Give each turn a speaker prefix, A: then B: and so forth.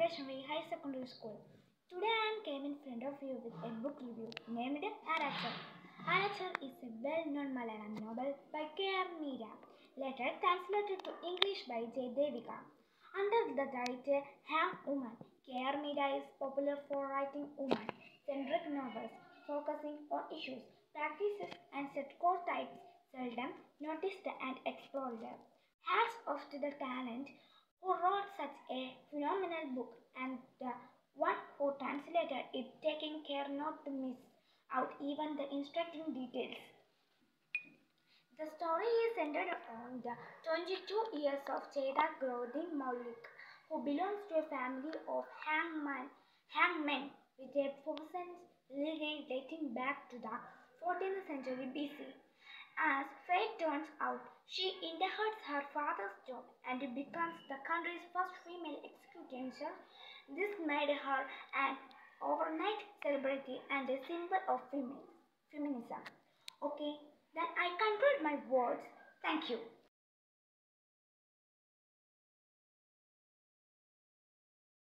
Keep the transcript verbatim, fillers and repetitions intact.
A: Stationery High Secondary School. Today I am came in front of you with a book review named Aracher. Aracher is a well-known Malayalam novel by K R Meera, later translated to English by J. Devika. Under the title Hang Woman, K R Meera is popular for writing woman-centric novels focusing on issues, practices, and set core types seldom noticed and explored. Hats off to the talent who wrote such a phenomenal book and the one who translated it, taking care not to miss out even the instructing details. The story is centered on the twenty-two years of Cheda Grodin Maulik, who belongs to a family of hangman, hangmen with a presence lineage dating back to the fourteenth century B C. As fate turns out, she inherits her father's job and becomes the country's first female executioner. This made her an overnight celebrity and a symbol of femi- feminism. Okay, then I conclude my words. Thank you.